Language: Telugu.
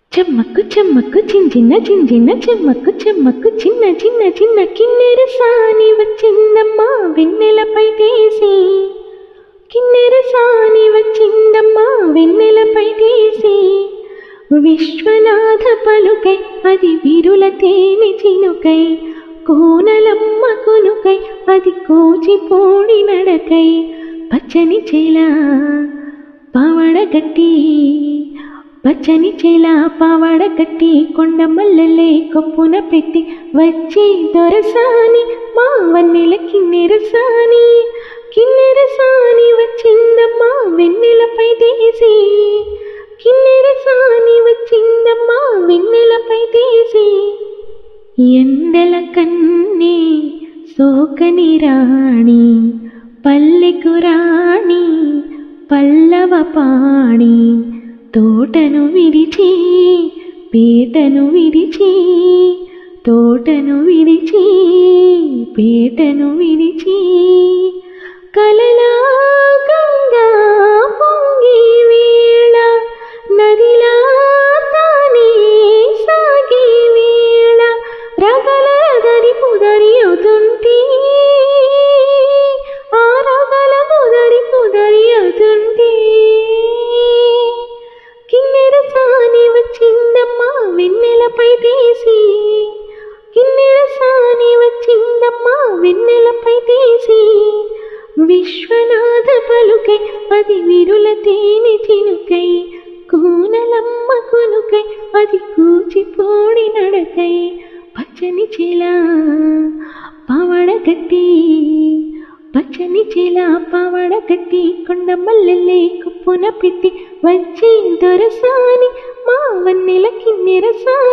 చెమ్మక్కు చెమ్మక్కు చింజిన్న చింజిన్న చెమ్మక్కు చెమ్మక్కు చిన్న చిన్న చిన్న కిన్నెర సాని వచ్చిందమ్మా వెన్నెలపై తీసి కిన్నెర సాని వచ్చిందమ్మా వెన్నెలపై తీసి విశ్వనాథ పలుకై అది విరుల తేనె చినుకై కోనలమ్మ కొనుకై అది కోచిపోడి నడకై పచ్చని చేల పావడగట్టి పచ్చని చేల పావడగట్టి కొండ మల్లెలే కొప్పున పెట్టి వచ్చి దొరసాని మా వన్నెల కిన్నెర సాని వచ్చిందమ్మా వెన్నెలపై తీసి కిన్నెర సాని వచ్చిందమ్మా వెన్నెలపై తీసి ఎండల కన్నే సోకని రాణి పల్లెకు రాణి పల్లవ పాణి తోటను విడిచి పేటను విడిచి తోటను విడిచి పేటను విడిచి కలలా గంగా పొంగి వేళ నదిలా తానే సాగి వేళ రగల దరి పుదరి అవుతుంటే ఆ రగల పుదరి అవుతుంటే కిన్నెర సాని వచ్చిందమ్మా వెన్నెలపై తీసి కిన్నెర సాని వచ్చిందమ్మా వెన్నెలపై తీసి విశ్వనాథ పలుకై అది విరుల తేనె చినుకై కోనలమ్మ కొనుకై అది కూచిపోడి నడకై పచ్చని చేల పావడగట్టి పచ్చని చేల పావడగట్టి కొండ మల్లెలే కొప్పున పెట్టి వచ్చి దొరసాని మా వన్నెల కిన్నెర సాని